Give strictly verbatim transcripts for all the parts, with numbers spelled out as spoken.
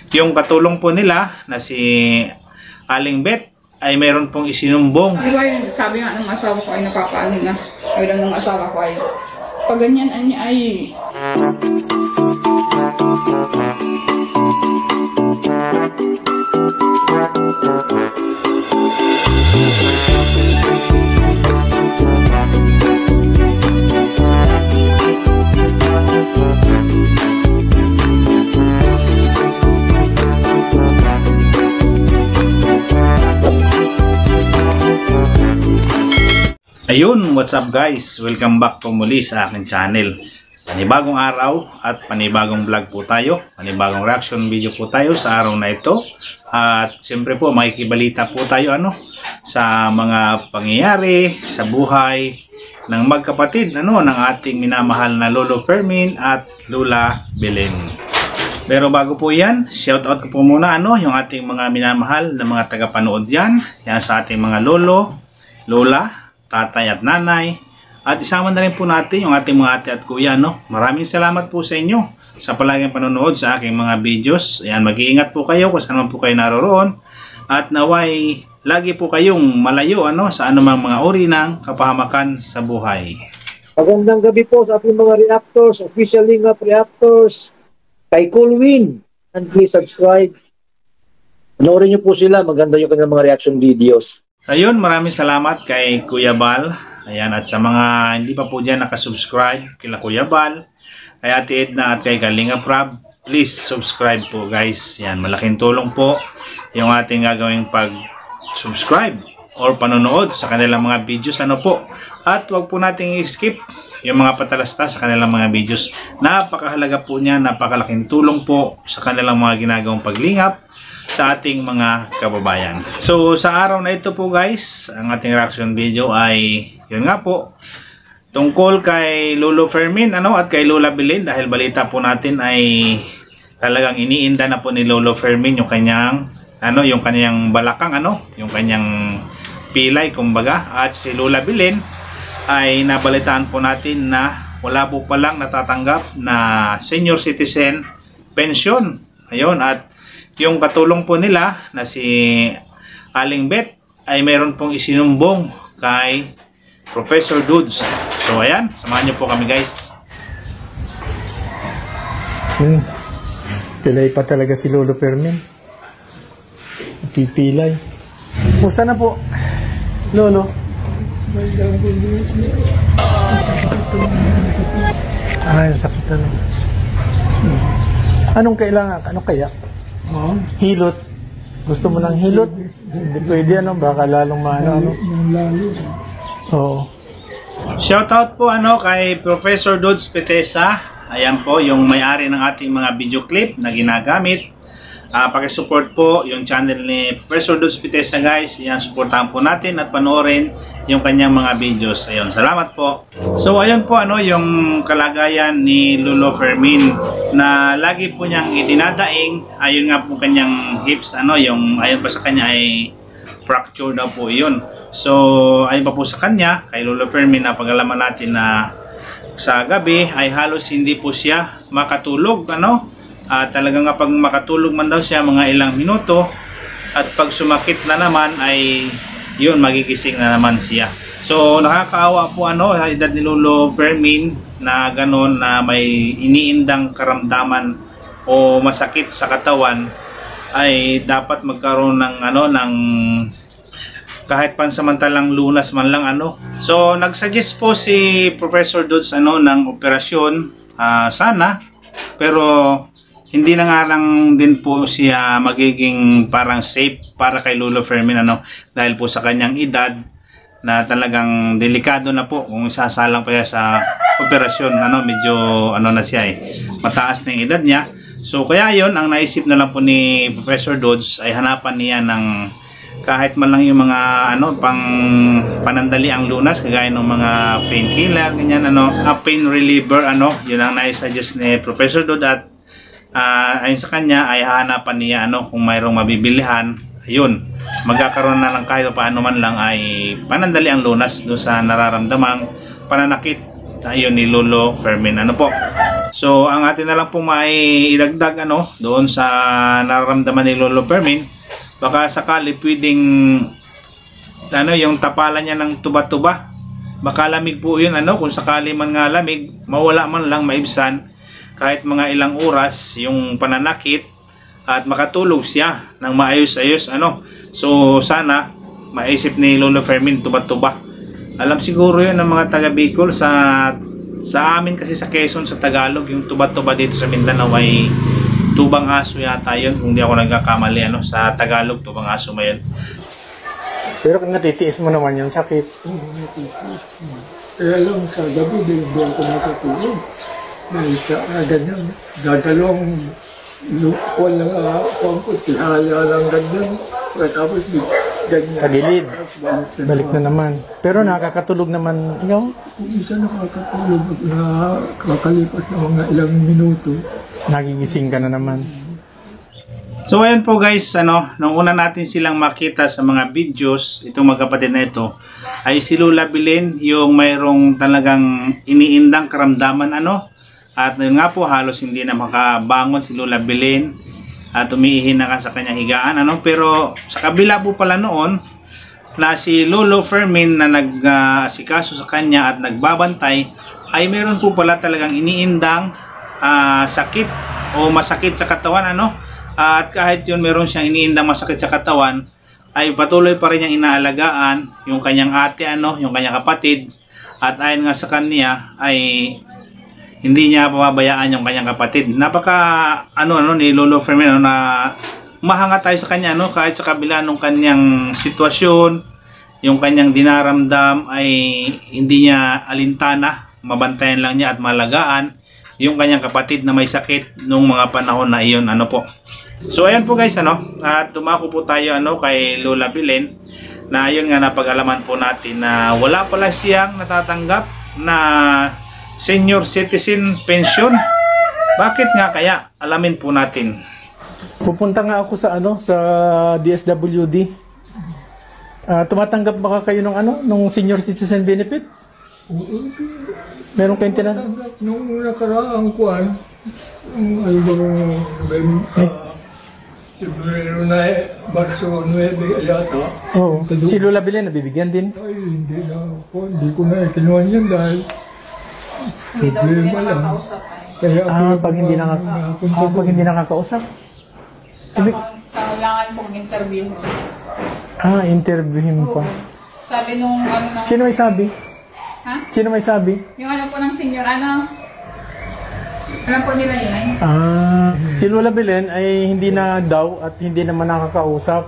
yung katulong po nila na si Aling Bet ay meron pong isinumbong. Di ba yung sabi nga ng asawa ko ay napapaano na. Ay lang ng asawa ko ay pag ganyan ay ay Ayun, what's up guys? Welcome back po muli sa aking channel. Panibagong araw at panibagong vlog po tayo. Panibagong reaction video po tayo sa araw na ito. At siyempre po makikibalita po tayo ano sa mga pangyayari sa buhay ng magkapatid ano ng ating minamahal na Lolo Fermin at Lola Belen. Pero bago po yan, shout out ko po muna ano yung ating mga minamahal na mga tagapanood yan. Yan sa ating mga lolo, lola, tatay at nanay, at isama na rin po natin yung ating mga ate at kuya no. Maraming salamat po sa inyo sa palaging panonood sa aking mga videos. Ayan, mag-iingat po kayo kung saan man po kayo naroroon at naway lagi po kayong malayo ano sa anumang mga uri ng kapahamakan sa buhay. Magandang gabi po sa ating mga reactors, official lingap reactors, Angcool Win, and please subscribe. Panoorin niyo po sila, maganda yung kanilang mga reaction videos. Ayun, maraming salamat kay Kuya Bal. Ayan, at sa mga hindi pa po dyan nakasubscribe kila Kuya Bal, kay Ate Edna at kay Kalinga Prab, please subscribe po guys. Yan, malaking tulong po yung ating gagawing pag-subscribe or panonood sa kanilang mga videos ano po. At wag po nating i-skip yung mga patalasta sa kanilang mga videos. Napakahalaga po niya, napakalaking tulong po sa kanilang mga ginagawang paglingap sa ating mga kababayan. So sa araw na ito po guys, ang ating reaction video ay yun nga po tungkol kay Lolo Fermin ano at kay Lola Belen, dahil balita po natin ay talagang iniinda na po ni Lolo Fermin yung kanyang ano yung kanyang balakang ano yung kanyang pilay kumbaga, at si Lola Belen ay nabalitaan po natin na wala po palang natatanggap na senior citizen pension. Ayun, at yung katulong po nila na si Aling Bet ay meron pong isinumbong kay Professor Dudes. So ayan, samahan niyo po kami guys. Hmm. Pilay pa talaga si Lolo Fermin. Pipilay. Pusta na po, Lolo? Ay, sakit na. Anong kailangan? Ano kaya? Oh. Hilot. Gusto mo ng hilot? Hindi pwede ano, baka lalong maano ano. Oo. Shoutout po ano kay Professor Dudes Petesa. Ayan po yung may-ari ng ating mga video clip na ginagamit. Uh, paki-support po yung channel ni Professor Dudes Petesa guys. Yan, supportahan po natin at panoorin yung kanyang mga videos. Ayun, salamat po. So ayun po ano yung kalagayan ni Lolo Fermin na lagi po niyang idinadaing. Ayun nga po kanyang hips ano, yung ayun pa sa kanya ay fracture daw po yun. So ayun pa po sa kanya kay Lolo Fermin na pag-alaman natin na sa gabi ay halos hindi po siya makatulog ano. Uh, talagang kapag makatulog man daw siya mga ilang minuto at pag sumakit na naman ay yun, magigising na naman siya. So nakakaawa po ano sa edad ni Lolo Fermin na gano'n na may iniindang karamdaman o masakit sa katawan, ay dapat magkaroon ng ano ng kahit pansamantalang lunas man lang ano. So nagsuggest po si Professor Dudes ano ng operasyon uh, sana, pero hindi na nga lang din po siya magiging parang safe para kay Lolo Fermin ano, dahil po sa kanyang edad na talagang delikado na po kung isasalang pa siya sa operasyon ano, medyo ano na siya eh, mataas na yung edad niya. So kaya yon, ang naisip na lang po ni Professor Dudes ay hanapan niya ng kahit man lang yung mga ano pang panandali ang lunas, kagaya ng mga painkiller ganyan ano, a pain reliever ano, yun ang naisuggest ni Professor Dudes. At Uh, ayon sa kanya ay hahanapan niya ano kung mayroong mabibilihan. Ayun, magkakaroon na lang kahit paano man lang ay panandali ang lunas doon sa nararamdamang pananakit ayun ni Lolo Fermin ano po. So, ang atin na lang po maiidagdag ano, doon sa nararamdaman ni Lolo Fermin, baka sakali pwedeng ano, yung tapalan niya ng tuba-tuba. Baka lamig po yun, ano, kung sakali man nga lamig, mawala man lang, maibsan, kahit mga ilang oras, yung pananakit, at makatulog siya ng maayos-ayos, ano. So, sana, maisip ni Lolo Fermin, tuba-tuba. Alam siguro yun ng mga taga Bicol. Sa sa amin kasi sa Quezon, sa Tagalog, yung tuba-tuba dito sa Mindanao ay tubang aso yata yun, kung di ako nagkakamali, ano. Sa Tagalog, tubang aso mo yun. Pero kung natitiis mo naman yung sakit. Oo, natitiis mo. Kaya lang sa gabi, di ako nakatulog. Dahil sa uh, ganyan, dadalawang walang akong ko, tihaya lang ganyan. Tapos ganyan. Tagilid. Balik na naman. Pero nakakatulog naman ikaw? Kung isa nakakatulog na kakalipas na mga ilang minuto. Nagigising ka na naman. So ayan po guys, ano, nung una natin silang makita sa mga videos, itong magkapatid na ito, ay si Lola Belen, yung mayroong talagang iniindang karamdaman, ano, at nga po halos hindi na makabangon si Lola Belen at umiihin na ka sa kanyang higaan, ano. Pero sa kabila po pala noon na si Lolo Fermin na nag-asikaso uh, sa kanya at nagbabantay, ay meron po pala talagang iniindang uh, sakit o masakit sa katawan, ano. At kahit yun meron siyang iniindang masakit sa katawan, ay patuloy pa rin niyang inaalagaan yung kanyang ate, ano, yung kanyang kapatid. At ayon nga sa kanya ay hindi niya pababayaan yung kanyang kapatid. Napaka ano ano ni Lolo Fermin, ano, na mahanga tayo sa kanya, ano, kahit sa kabila ng kanyang sitwasyon, yung kanyang dinaramdam ay hindi niya alintana, mabantayan lang niya at malagaan yung kanyang kapatid na may sakit nung mga panahon na iyon, ano po. So ayan po guys, ano, at dumako po tayo, ano, kay Lola Belen, na ayun nga napag-alaman po natin na wala pala siyang natatanggap na senior citizen pension. Bakit nga kaya? Alamin po natin. Pupunta nga ako sa ano, sa D S W D. Uh, tumatanggap ba kayo ng ano, ng senior citizen benefit? Meron kayong tinanggap? Nung nakaraang kuwan, yung ano bang Febrero na eh, Marso nueve yata. Oo. Si Lola Belen nabibigyan din? Ay, hindi na ako. Hindi ko na kinuha niyan dahil Hindi daw po problema niya lang. nakakausap. Kaya ako Ah, na pag hindi nakaka nakapunta ah, pag hindi nakakausap. Ibig, Kailangan pong interview mo. ah, interviewin pa. Sabi nung ano nung... Sino may sabi? Ha? Sino may sabi? Yung ano po ng senior, ano? Alam po nila yan. Ah, si Lola Belen ay hindi na daw at hindi naman nakakausap.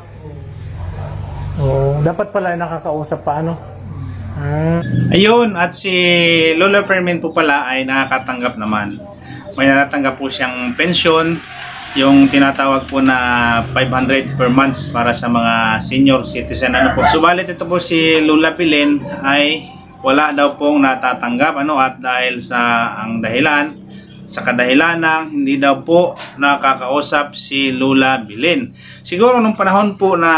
Oh, dapat pala ay nakakausap pa, ano? Ah. Ayun, at si Lola Fermin po pala ay nakakatanggap naman. May natatanggap po siyang pension, yung tinatawag po na five hundred per month para sa mga senior citizen, ano po. Subalit ito po si Lola Belen ay wala daw pong natatanggap, ano, at dahil sa ang dahilan sa kadahilanang hindi daw po nakakausap si Lola Belen. Siguro nung panahon po na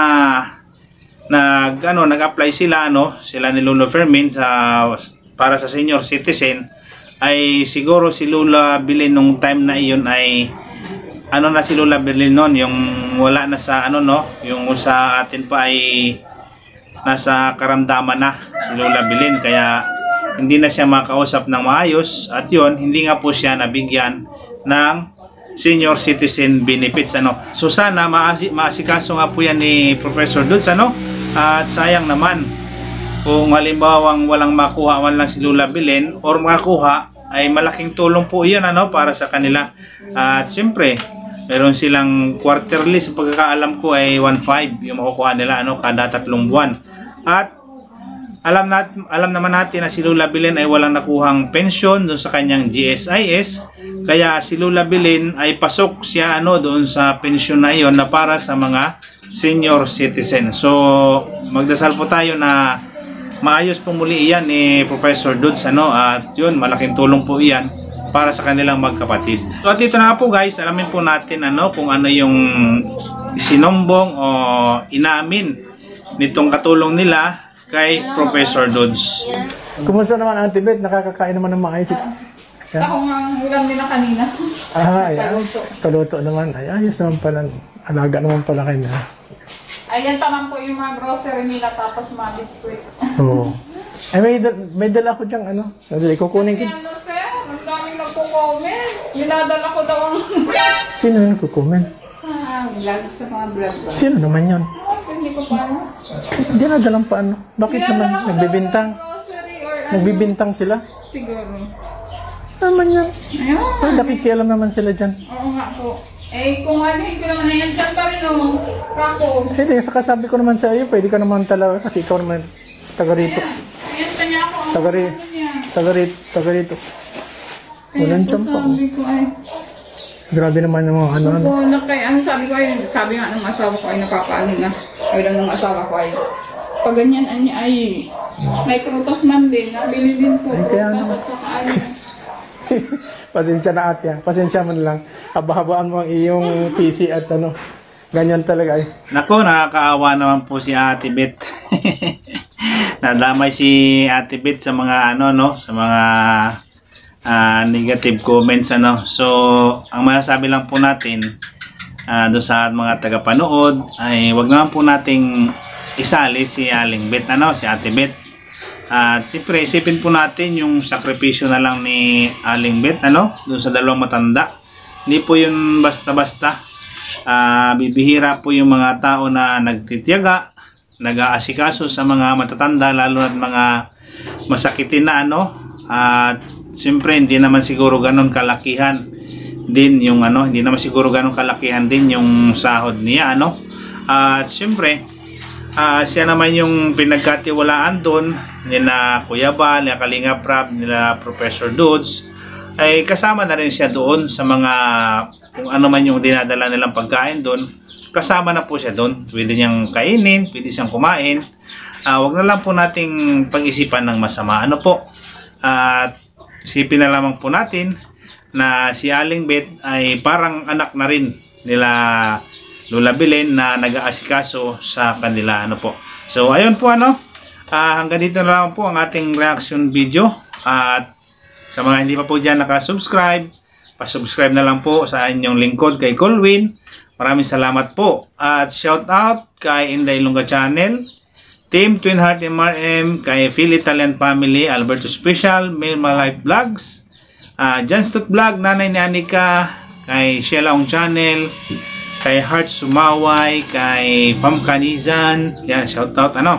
nag ano nag-apply sila, ano, sila ni Lola Fermin sa para sa senior citizen, ay siguro si Lola Belen nung time na iyon ay ano na si Lola Belen noon, yung wala na sa ano, no, yung sa atin pa ay nasa karamdaman na si Lola Belen, kaya hindi na siya makausap ng maayos, at yun, hindi nga po siya nabigyan ng senior citizen benefits, ano. So sana maasi maasikaso nga po yan ni Professor Dudes, ano, at sayang naman kung halimbawang walang makuha man lang si Lola Belen or makakuha, ay malaking tulong po yan, ano, para sa kanila. At siyempre meron silang quarterly, sa pagkakaalam ko ay one point five yung makukuha nila, ano, kada tatlong buwan. At Alam, nat alam naman natin na si Lola Belen ay walang nakuhang pensyon doon sa kanyang G S I S. Kaya si Lola Belen ay pasok siya, ano, doon sa pensyon na iyon na para sa mga senior citizen. So magdasal po tayo na maayos po muli iyan ni Professor Dudes, ano, at yun, malaking tulong po iyan para sa kanilang magkapatid. So at ito na nga po guys, alamin po natin, ano, kung ano yung sinombong o inamin nitong katulong nila kay Professor Dudes. Kumusta naman, Auntie Beth? Nakakakain naman ng maayos ito? siya. Ako nga ang ulam nila kanina. Ah, ayan. Kaluto. Kaluto naman. Ay, ayos naman pala. Alaga naman pala kayo na. Ayan pa po yung mga grocery nila tapos mga biskuit. Oo. Ay, may, dal may dala ko diyang ano. Nadali, kukunin ko. Kasi ano sir, ang daming nagpo-comment. Yung ko daw ang Sino yung kukumen? sa vlog, sa mga vlog ba? Sino naman yun? Kasi hindi ko pa ano. Hindi na dalang pa ano. Bakit naman? Nagbibintang? Grocery or ano. Nagbibintang sila? Siguro. Naman yan. Ayun. Ay, nakikialam naman sila dyan. Oo nga po. Eh, kung ano, hindi ko naman na yan dyan pa rin o. Kako. Hindi, saka sabi ko naman sa iyo, pwede ka naman talaga kasi ikaw naman taga rito. Ayan pa niya ako. Taga ri, Ano niya. taga rito, taga rito. Kaya Walang po dyan pa. sabi ko ay. Grabe naman yung mga ano. ano. Opo, na kaya ang sabi ko ay, sabi nga ng asawa ko ay napapaano na. Sabi lang ng asawa ko ay, pag ganyan ay, ay may prutas man din, nabili din po. Ay, kaya Prutas naman. at saka ano. Pasensya na ate. Pasensya mo na lang. Haba-habaan mo ang iyong P C at ano. Ganyan talaga eh. Nako, nakakaawa naman po si Ate Bet. Nadamay si Ate Bet sa mga ano no, sa mga uh, negative comments ano. So, ang masasabi lang po natin uh, doon sa mga tagapanood ay wag naman po nating isali si Aling Bet ano, si Ate Bet. At siyempre, isipin po natin yung sakripisyo na lang ni Aling Bet ano, doon sa dalawang matanda. Hindi po yun basta-basta. Uh, bibihira po yung mga tao na nagtitiyaga, nag-aasikaso sa mga matatanda, lalo na mga masakitin na ano. At uh, siyempre, hindi naman siguro ganon kalakihan din yung ano, hindi naman siguro ganon kalakihan din yung sahod niya ano. At uh, siyempre, uh, siya naman yung pinagkatiwalaan doon nila Kuya Bal, nila Kalinga Prab, nila Professor Dudes, ay kasama na rin siya doon sa mga kung ano man yung dinadala nilang pagkain doon. Kasama na po siya doon. Pwede niyang kainin, pwede siyang kumain. Uh, wag na lang po nating pag-isipan ng masama. Ano po? At uh, isipin na lamang po natin na si Aling Bet ay parang anak na rin nila Lola Belen na nag-aasikaso sa kanila. Ano po? So, ayun po ano. Uh, hanggang dito na lang po ang ating reaction video. At uh, sa mga hindi pa po dyan nakasubscribe, pasubscribe na lang po sa inyong lingkod kay Angcool Win. Maraming salamat po. At shout out kay Inday Ilongga Channel, Team Twin Heart M R M, kay Phil Italian Family, Alberto Special, Milma Life Vlogs, uh, Janstut Vlog, Nanay ni Anika, kay Shelaong Channel, kay Heart Sumaway, kay Pam Canizan. Yan, shout out ano.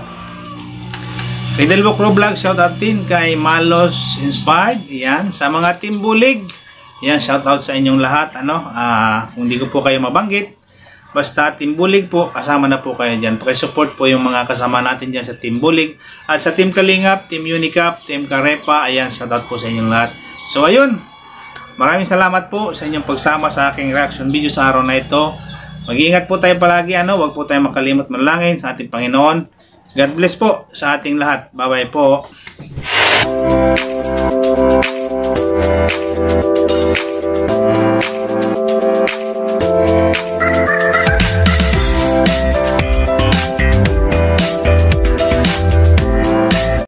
Kay Delbo Crow Vlog, shout out din kay Malos Inspired. Yan, sa mga Team Bulig. Yan, shout out sa inyong lahat. Ano, uh, kung di ko po kayo mabanggit, basta Team Bulig po, kasama na po kayo dyan. Pakisupport po yung mga kasama natin dyan sa Team Bulig. At sa Team Kalingap, Team Unicap, Team Karepa, ayan, shout out po sa inyong lahat. So, ayun. Maraming salamat po sa inyong pagsama sa aking reaction video sa araw na ito. Mag-iingat po tayo palagi. Ano, wag po tayo makalimot manalangin sa ating Panginoon. God bless po sa ating lahat. Bye-bye po.